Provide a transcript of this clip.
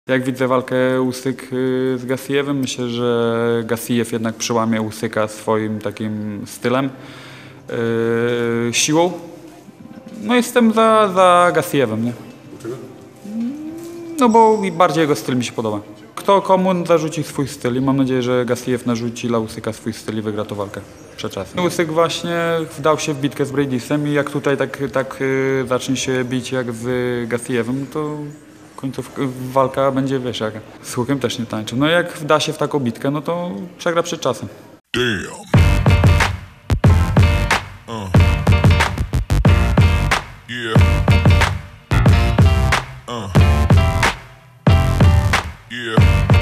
Jak widzę walkę Usyk z Gassijewem, myślę, że Gassijew jednak przełamie Usyka swoim takim stylem, siłą. No jestem za Gassijewem, nie? Dlaczego? No bo bardziej jego styl mi się podoba. Kto komu zarzuci swój styl i mam nadzieję, że Gassijew narzuci dla Usyka swój styl i wygra tę walkę przed czasem. Usyk właśnie wdał się w bitkę z Bradysem i jak tutaj tak zacznie się bić jak z Gassijewem, to walka będzie, wiesz, jaka. Z Hukiem też nie tańczy. No jak wda się w taką bitkę, no to przegra przed czasem. Damn. Yeah. Yeah.